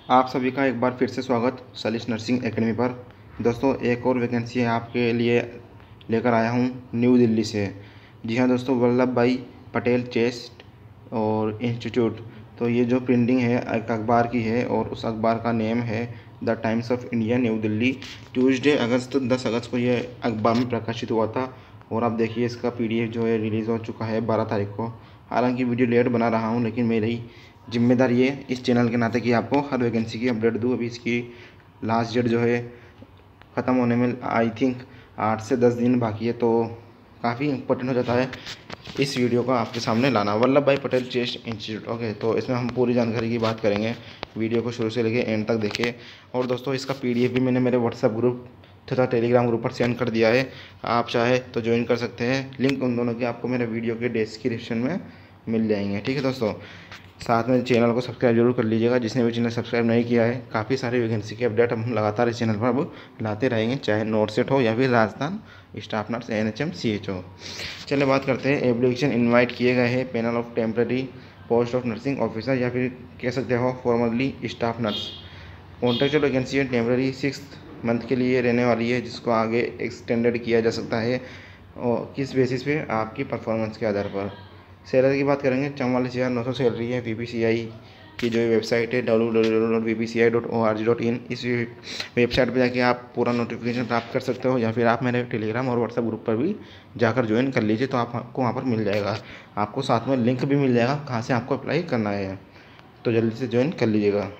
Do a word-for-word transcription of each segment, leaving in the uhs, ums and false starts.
आप सभी का एक बार फिर से स्वागत सलीस नर्सिंग एकेडमी पर। दोस्तों, एक और वैकेंसी है आपके लिए लेकर आया हूँ न्यू दिल्ली से। जी हाँ दोस्तों, वल्लभ भाई पटेल चेस्ट और इंस्टीट्यूट। तो ये जो प्रिंटिंग है एक अखबार की है और उस अखबार का नेम है the Times of India new Delhi. Tuesday अगस्त दस अगस्त को ये अखबार में प्रकाशित हुआ था और आप देखिए इसका पीडीएफ जो है रिलीज़ हो चुका है बारह तारीख को। हालांकि वीडियो लेट बना रहा हूँ, लेकिन मेरी जिम्मेदारी है इस चैनल के नाते कि आपको हर वैकेंसी की अपडेट दूँ। अभी इसकी लास्ट डेट जो है ख़त्म होने में आई थिंक आठ से दस दिन बाकी है, तो काफ़ी इंपॉर्टेंट हो जाता है इस वीडियो को आपके सामने लाना। वल्लभ भाई पटेल चेस्ट इंस्टीट्यूट। ओके, तो इसमें हम पूरी जानकारी की बात करेंगे। वीडियो को शुरू से लेकर एंड तक देखिए। और दोस्तों, इसका पीडीएफ भी मैंने मेरे व्हाट्सएप ग्रुप तथा टेलीग्राम ग्रुप पर सेंड कर दिया है। आप चाहे तो ज्वाइन कर सकते हैं। लिंक उन दोनों के आपको मेरे वीडियो के डिस्क्रिप्शन में मिल जाएंगे। ठीक है दोस्तों, साथ में चैनल को सब्सक्राइब जरूर कर लीजिएगा जिसने भी चैनल सब्सक्राइब नहीं किया है। काफ़ी सारी वैकेंसी के अपडेट हम लगातार इस चैनल पर अब लाते रहेंगे, चाहे नोट सेट हो या फिर Rajasthan staff nurse N H M C H हो। चलिए बात करते हैं। एप्लीकेशन इनवाइट किए गए हैं panel of temporary post of nursing officer या फिर कह सकते हो formally staff nurse. Contractual vacancy है, टेम्प्रेरी सिक्स मंथ के लिए रहने वाली है, जिसको आगे एक्सटेंडेड किया जा सकता है और किस बेसिस पे आपकी परफॉर्मेंस के आधार पर। सैलरी की बात करेंगे, चौवालीस हज़ार नौ सौ सैलरी है। वी पी सी आई की जो वेबसाइट है W W W dot V P C I dot O R G dot in, इस वेबसाइट पर जाके आप पूरा नोटिफिकेशन प्राप्त कर सकते हो, या फिर आप मेरे टेलीग्राम और व्हाट्सएप ग्रुप पर भी जाकर ज्वाइन कर लीजिए, तो आपको वहाँ पर मिल जाएगा। आपको साथ में लिंक भी मिल जाएगा कहाँ से आपको अप्लाई करना है, तो जल्दी से ज्वाइन कर लीजिएगा।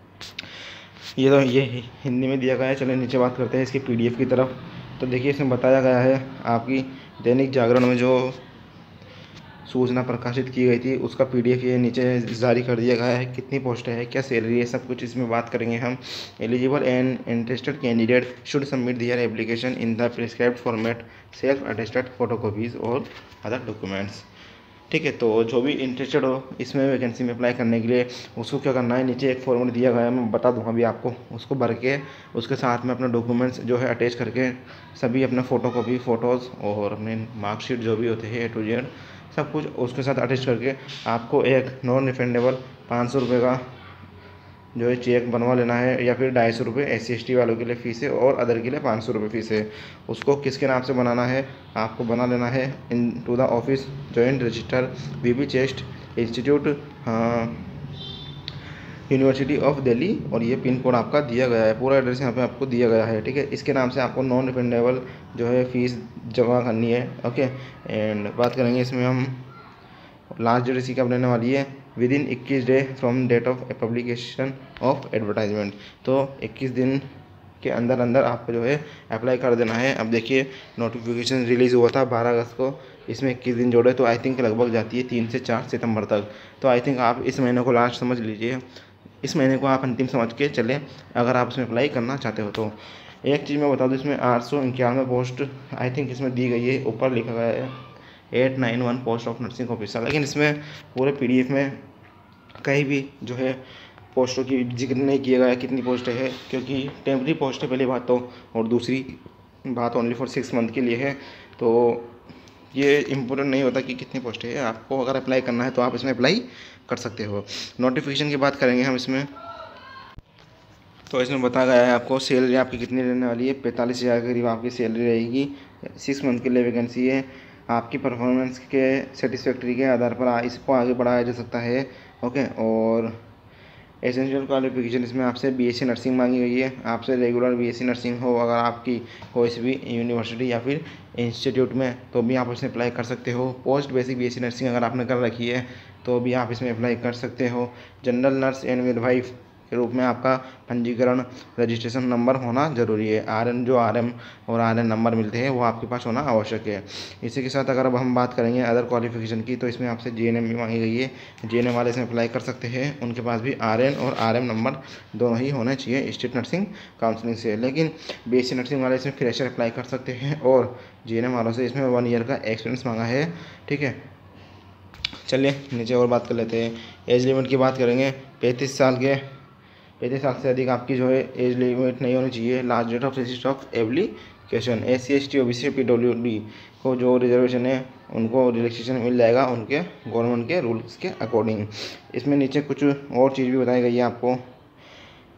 ये तो ये हिंदी में दिया गया है। चलिए नीचे बात करते हैं इसकी पीडीएफ की तरफ। तो देखिए इसमें बताया गया है आपकी दैनिक जागरण में जो सूचना प्रकाशित की गई थी उसका पीडीएफ ये नीचे जारी कर दिया गया है। कितनी पोस्टें हैं, क्या सैलरी है, सब कुछ इसमें बात करेंगे हम। Eligible and interested candidate should submit their application in the prescribed format, self attested photocopies और अदर डॉक्यूमेंट्स। ठीक है, तो जो भी इंटरेस्टेड हो इसमें वैकेंसी में अप्लाई करने के लिए उसको क्या करना है, नीचे एक फॉर्मेट दिया गया है, मैं बता दूंगा अभी आपको। उसको भर के उसके साथ में अपने डॉक्यूमेंट्स जो है अटैच करके सभी अपने फ़ोटोकॉपी फ़ोटोज़ और अपने मार्कशीट जो भी होते हैं ए टू जेड सब कुछ उसके साथ अटैच करके आपको एक नॉन रिफंडेबल पाँच सौ रुपये का जो है चेक बनवा लेना है, या फिर ढाई सौ रुपये एस सी एस टी वालों के लिए फ़ीस है और अदर के लिए पाँच सौ रुपये फ़ीस है। उसको किसके नाम से बनाना है, आपको बना लेना है into the office joint register V B chest institute university of Delhi, और ये पिन कोड आपका दिया गया है। पूरा एड्रेस यहाँ पे आपको दिया गया है। ठीक है, इसके नाम से आपको नॉन रिफंडेबल जो है फ़ीस जमा करनी है। ओके, एंड बात करेंगे इसमें हम लास्ट डेट इसी कब रहने वाली है, विद इन इक्कीस day from date of publication of advertisement. तो इक्कीस दिन के अंदर अंदर आपको जो है अप्लाई कर देना है। अब देखिए नोटिफिकेशन रिलीज़ हुआ था बारह अगस्त को, इसमें इक्कीस दिन जोड़े तो आई थिंक लगभग जाती है तीन से चार सितंबर तक। तो आई थिंक आप इस महीने को लास्ट समझ लीजिए, इस महीने को आप अंतिम समझ के चलें अगर आप इसमें अप्लाई करना चाहते हो तो। एक चीज़ मैं बता दूँ, इसमें आठ सौ इक्यानवे पोस्ट आई थिंक इसमें दी गई है, ऊपर लिखा गया है eight nine one post of nursing officer, लेकिन इसमें पूरे पीडीएफ में कहीं भी जो है पोस्टों की जिक्र नहीं किया गया कितनी पोस्टें हैं, क्योंकि टेम्प्रेरी पोस्ट है पहली बात तो, और दूसरी बात ओनली फॉर सिक्स मंथ के लिए है। तो ये इम्पोर्टेंट नहीं होता कि कितनी पोस्टें हैं। आपको अगर अप्लाई करना है तो आप इसमें अप्लाई कर सकते हो। नोटिफिकेशन की बात करेंगे हम इसमें, तो इसमें बताया गया है आपको सैलरी आपकी कितनी रहने वाली है। पैंतालीस हज़ार के करीब आपकी सैलरी रहेगी। सिक्स मंथ के लिए वैकेंसी है। आपकी परफॉर्मेंस के सेटिस्फैक्ट्री के आधार पर इसको आगे बढ़ाया जा सकता है। ओके, और एसेंशियल क्वालिफिकेशन इसमें आपसे बीएससी नर्सिंग मांगी गई है। आपसे रेगुलर बीएससी नर्सिंग हो अगर आपकी कोई सी भी यूनिवर्सिटी या फिर इंस्टीट्यूट में, तो भी आप इसमें अप्लाई कर सकते हो। पोस्ट बेसिक बीएससी नर्सिंग अगर आपने कर रखी है तो भी आप इसमें अप्लाई कर सकते हो। जनरल नर्स एंड मिडवाइफ के रूप में आपका पंजीकरण रजिस्ट्रेशन नंबर होना जरूरी है। आरएन जो आरएम और आरएन नंबर मिलते हैं वो आपके पास होना आवश्यक है। इसी के साथ अगर अब हम बात करेंगे अदर क्वालिफिकेशन की, तो इसमें आपसे जीएनएम भी मांगी गई है। जीएनएम वाले इसमें अप्लाई कर सकते हैं, उनके पास भी आरएन और आरएम नंबर दोनों ही होने चाहिए स्टेट नर्सिंग काउंसिलिंग से। लेकिन बीएससी नर्सिंग वाले इसमें फ्रेशर अप्लाई कर सकते हैं, और जीएनएम वालों से इसमें वन ईयर का एक्सपीरियंस मांगा है। ठीक है, चलिए नीचे और बात कर लेते हैं। एज लिमिट की बात करेंगे, पैंतीस साल के पैंतीस साल से अधिक आपकी जो है एज लिमिट नहीं होनी चाहिए। Last date of register of application S C S T O B C P W D को जो रिजर्वेशन है उनको रिलैक्सेशन मिल जाएगा उनके गवर्नमेंट के रूल्स के अकॉर्डिंग। इसमें नीचे कुछ और चीज़ भी बताई गई है आपको।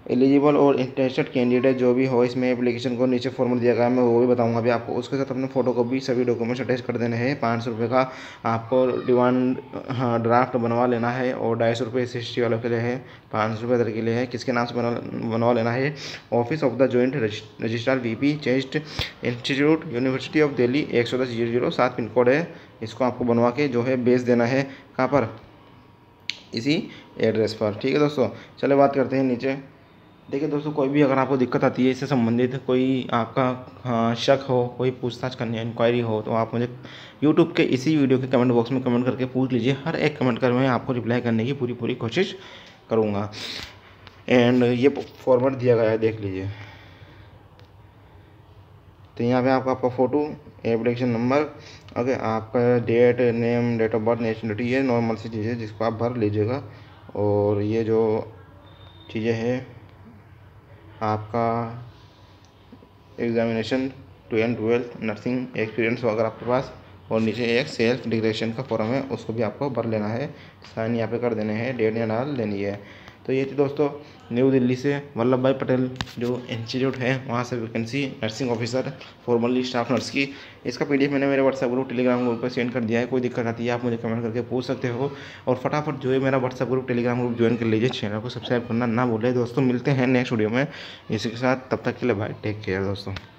एलिजिबल और इंटरेस्टेड कैंडिडेट जो भी हो इसमें एप्लीकेशन को नीचे फॉर्मेट दिया गया है, मैं वो भी बताऊंगा अभी आपको। उसके साथ अपने फोटो कॉपी सभी डॉक्यूमेंट्स अटैच कर देने हैं। पाँच सौ रुपये का आपको डिमांड हाँ ड्राफ्ट बनवा लेना है और ढाई सौ रुपये एस एस टी वालों के लिए है, पाँच सौ रुपये इधर के लिए है। किसके नाम से बनवा बनवा लेना है? Office of the joint registrar V P chest institute university of Delhi एक सौ दस जीरो जीरो सात पिन कोड है। इसको आपको बनवा के जो है भेज देना है। कहाँ पर? इसी एड्रेस पर। ठीक है दोस्तों, चलो बात करते हैं नीचे। देखिए दोस्तों, कोई भी अगर आपको दिक्कत आती है इससे संबंधित, कोई आपका हाँ, शक हो, कोई पूछताछ करनी है, इंक्वायरी हो, तो आप मुझे यूट्यूब के इसी वीडियो के कमेंट बॉक्स में कमेंट करके पूछ लीजिए। हर एक कमेंट कर मैं आपको रिप्लाई करने की पूरी पूरी कोशिश करूँगा। एंड ये फॉर्मेट दिया गया है, देख लीजिए। तो यहाँ पे आपका आपका फ़ोटो, एप्लीकेशन नंबर, ओके, आपका date, name, date of birth, nationality, ये नॉर्मल सी चीज़ें जिसको आप भर लीजिएगा। और ये जो चीज़ें हैं आपका examination twelfth twelfth nursing experience हो अगर आपके पास, और नीचे एक सेल्फ डिक्लेरेशन का फॉर्म है, उसको भी आपको भर लेना है। साइन यहाँ पे कर देने हैं, डेट यहाँ डाल देनी है। तो ये थी दोस्तों न्यू दिल्ली से वल्लभ भाई पटेल जो इंस्टीट्यूट है वहाँ से vacancy nursing officer formally staff nurse की। इसका पीडीएफ मैंने मेरे व्हाट्सएप ग्रुप टेलीग्राम ग्रुप पर सेंड कर दिया है। कोई दिक्कत आती है आप मुझे कमेंट करके पूछ सकते हो। और फटाफट जो है मेरा WhatsApp group Telegram group join कर लीजिए। चैनल को सब्सक्राइब करना ना भूलें दोस्तों। मिलते हैं नेक्स्ट वीडियो में इसी के साथ, तब तक के लिए भाई टेक केयर दोस्तों।